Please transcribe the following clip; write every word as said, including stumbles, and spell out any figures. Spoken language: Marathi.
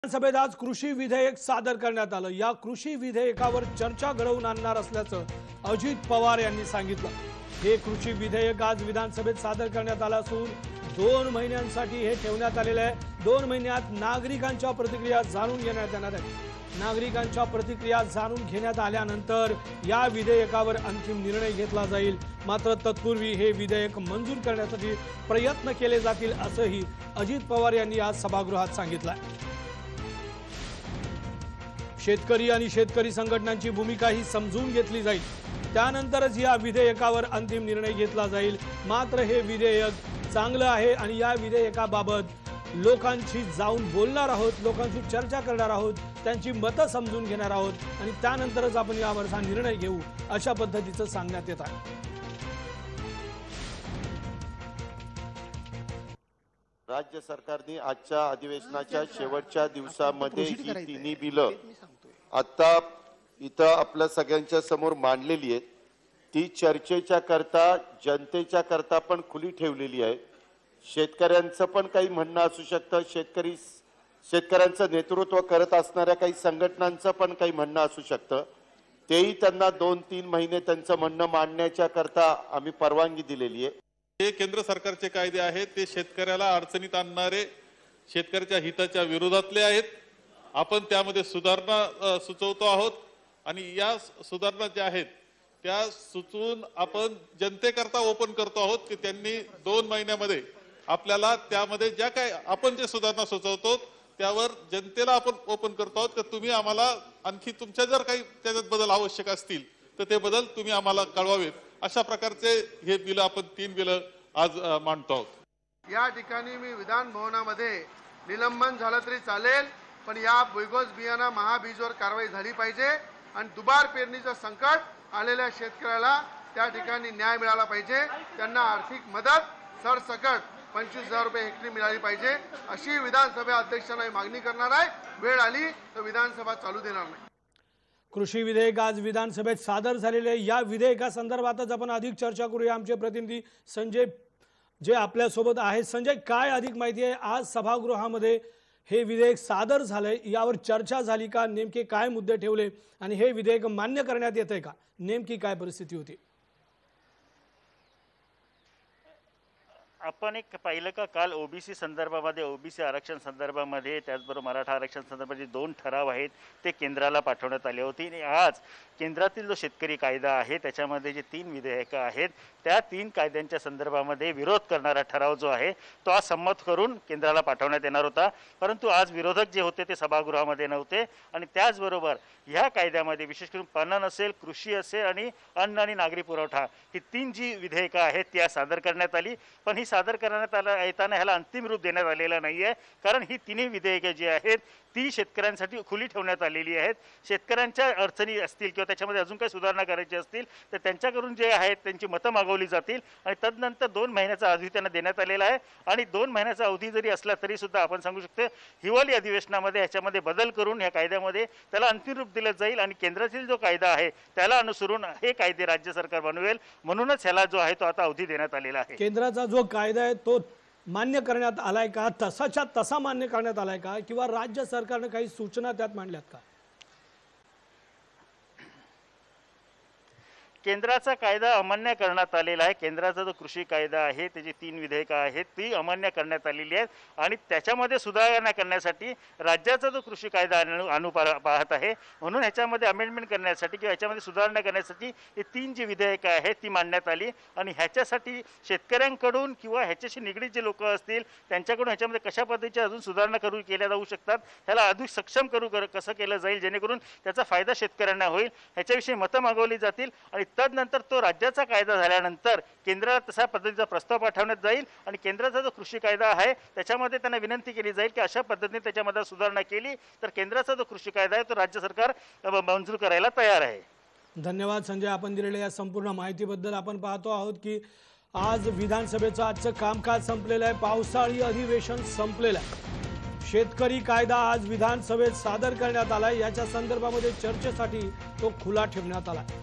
विधानसभेत आज कृषी विधेयक सादर करण्यात आलं। या कृषी विधेयकावर चर्चा घडवून आणणार असल्याचं अजित पवार यांनी सांगितलं। हे कृषी विधेयक आज विधानसभेत सादर करण्यात आलं असून दोन महिन्यांसाठी हे ठेवण्यात आलेलं आहे। दोन महिन्यात नागरिकांच्या प्रतिक्रिया जाणून घेण्यात येणार आहेत। नागरिकांच्या प्रतिक्रिया जाणून घेण्यात आल्यानंतर या विधेयकावर अंतिम निर्णय घेतला जाईल। मात्र तत्पूर्वी हे विधेयक मंजूर करण्यासाठी प्रयत्न केले जातील असंही अजित पवार यांनी आज सभागृहात सांगितलं। शेतकरी आणि शेतकरी संघटनांची भूमिका ही समजून घेतली जाईल, त्यानंतरच या विधेयकावर अंतिम निर्णय घेतला जाईल। मात्र हे विधेयक चांगलं आहे आणि या विधेयकाबाबत लोकांशी जाऊन बोलणार आहोत, लोकांशी चर्चा करणार आहोत, त्यांची मतं समजून घेणार आहोत आणि त्यानंतरच आपण यावरचा निर्णय घेऊ, अशा पद्धतीचं सांगण्यात येत आहे। राज्य सरकारने आजच्या अधिवेशनाच्या शेवटच्या दिवसामध्ये ही तिन्ही बिलं आता इथं आपल्या सगळ्यांच्या समोर मांडलेली आहेत। ती चर्चेच्या करता जनतेच्या करता पण खुली ठेवलेली आहे। शेतकऱ्यांचं पण काही म्हणणं असू शकतं, शेतकरी शेतकऱ्यांचं नेतृत्व करत असणाऱ्या काही संघटनांचं पण काही म्हणणं असू शकतं। तेही त्यांना दोन तीन महिने त्यांचं म्हणणं मांडण्याच्या करता आम्ही परवानगी दिलेली आहे। हे केंद्र सरकारचे कायदे आहेत, ते शेतकऱ्याला अडचणीत आणणारे, शेतकऱ्याच्या हिताच्या विरोधातले आहेत। आपण त्यामध्ये सुधारणा सुचवतो आहोत आणि या सुधारणा ज्या आहेत त्या सुचवून आपण जनतेकरता ओपन करतो आहोत की त्यांनी दोन महिन्यामध्ये आपल्याला त्यामध्ये ज्या काय आपण जे सुधारणा सुचवतो त्यावर जनतेला आपण ओपन करतो आहोत की तुम्ही आम्हाला आणखी तुमच्या जर काही त्याच्यात बदल आवश्यक असतील तर ते बदल तुम्ही आम्हाला कळवावेत। अशा प्रकारचे हे बिल आपण तीन बिल आज मांडतो आहोत। या ठिकाणी मी विधान भवनामध्ये निलंबन झालं तरी चालेल, पण या बोगस बियाणा महाबीजवर कारवाई झाली पाहिजे आणि दुबार पेरणीचं संकट आलेल्या शेतकऱ्याला त्या ठिकाणी न्याय मिळाला पाहिजे। त्यांना आर्थिक मदत सरसकट पंचवीस हजार रुपये हेक्टरी मिळाली पाहिजे, अशी विधानसभा अध्यक्षांना मागणी करणार आहे। वेळ आली तर विधानसभा चालू देणार नाही। कृषी विधेयक आज विधानसभेत सादर झालेले या विधेयकासंदर्भातच आपण अधिक चर्चा करूया। आमचे प्रतिनिधी संजय जे आपल्या सोबत आहेत। संजय, काय अधिक माहिती आहे? आज सभागृहामध्ये हे विधेयक सादर झालंय, यावर चर्चा झाली का? नेमके काय मुद्दे ठेवले आणि हे विधेयक मान्य करण्यात येतंय का? नेमकी काय परिस्थिती होती? आपण एक पाहिलं का काल ओबीसी संदर्भामध्ये, ओबीसी आरक्षण संदर्भामध्ये, त्याचबरोबर मराठा आरक्षण संदर्भामध्ये दोन ठराव आहेत ते केंद्राला पाठवण्यात आले होते आणि आज केंद्रातील जो शेतकरी कायदा आहे त्याच्यामध्ये जे तीन विधेयकं आहेत त्या तीन कायद्यांच्या संदर्भामध्ये विरोध करणारा ठराव जो आहे तो आज संमत करून केंद्राला पाठवण्यात येणार होता। परंतु आज विरोधक जे होते ते सभागृहामध्ये नव्हते आणि त्याचबरोबर ह्या कायद्यामध्ये विशेष करून पणन असेल, कृषी असेल आणि अन्न आणि नागरी पुरवठा ही तीन जी विधेयकं आहेत ती आज सादर करण्यात आली। पण ही सादर करण्यात आला येताना ह्याला अंतिम रूप देण्यात आलेलं नाही आहे, कारण ही तिन्ही विधेयके जी आहेत ती शेतकऱ्यांसाठी खुली ठेवण्यात आलेली आहेत। शेतकऱ्यांच्या अडचणी असतील किंवा त्याच्यामध्ये अजून काही सुधारणा करायची असतील तर त्यांच्याकडून जे आहेत त्यांची मतं मागवली जातील आणि तदनंतर दोन महिन्याचा अवधी त्यांना देण्यात आलेला आहे। आणि दोन महिन्याचा अवधी जरी असला तरी सुद्धा आपण सांगू शकतो हिवाळी अधिवेशनामध्ये ह्याच्यामध्ये बदल करून ह्या कायद्यामध्ये त्याला अंतिम रूप दिलं जाईल आणि केंद्रातील जो कायदा आहे त्याला अनुसरून हे कायदे राज्य सरकार बनवेल, म्हणूनच ह्याला जो आहे तो आता अवधी देण्यात आलेला आहे। केंद्राचा जो कायदा आहे तो मान्य करण्यात आलाय का? तसाच्या तसा मान्य करण्यात आलाय का किंवा राज्य सरकारने काही सूचना त्यात मांडल्यात का? केंद्राचा कायदा अमान्य करण्यात आलेला आहे। केंद्राचा जो कृषी कायदा आहे त्याची तीन विधेयकं आहेत ती अमान्य करण्यात आलेली आहेत आणि त्याच्यामध्ये सुधारणा करण्यासाठी राज्याचा जो कृषी कायदा आणू पाहत आहे, म्हणून ह्याच्यामध्ये अमेंडमेंट करण्यासाठी किंवा ह्याच्यामध्ये सुधारणा करण्यासाठी ही तीन जी विधेयकं आहेत ती मांडण्यात आली आणि ह्याच्यासाठी शेतकऱ्यांकडून किंवा ह्याच्याशी निगडीत जे लोक असतील त्यांच्याकडून ह्याच्यामध्ये कशा पद्धतीच्या अजून सुधारणा करू केल्या जाऊ शकतात, ह्याला अधिक सक्षम करू कसं केलं जाईल जेणेकरून त्याचा फायदा शेतकऱ्यांना होईल, ह्याच्याविषयी मतं मागवली जातील आणि तदनंतर तो राज्याचा कायदा झाल्यानंतर केंद्राला तशा पद्धतीचा प्रस्ताव पाठवण्यात जाईल आणि केंद्राचा जो कृषी कायदा आहे त्याच्यामध्ये त्यांना विनंती केली जाईल की अशा पद्धतीने त्याच्यामध्ये सुधारणा केली तर केंद्राचा जो कृषी कायदा आहे तो राज्य सरकार मंजूर करायला तयार आहे। धन्यवाद संजय, आपण दिलेल्या या संपूर्ण माहितीबद्दल। आपण पाहतो आहोत की आज विधानसभेचं आजचं कामकाज संपलेलं आहे, पावसाळी अधिवेशन संपलेलं आहे। शेतकरी कायदा आज विधानसभेत सादर करण्यात आलाय, याच्या संदर्भामध्ये चर्चेसाठी तो खुला ठेवण्यात आला।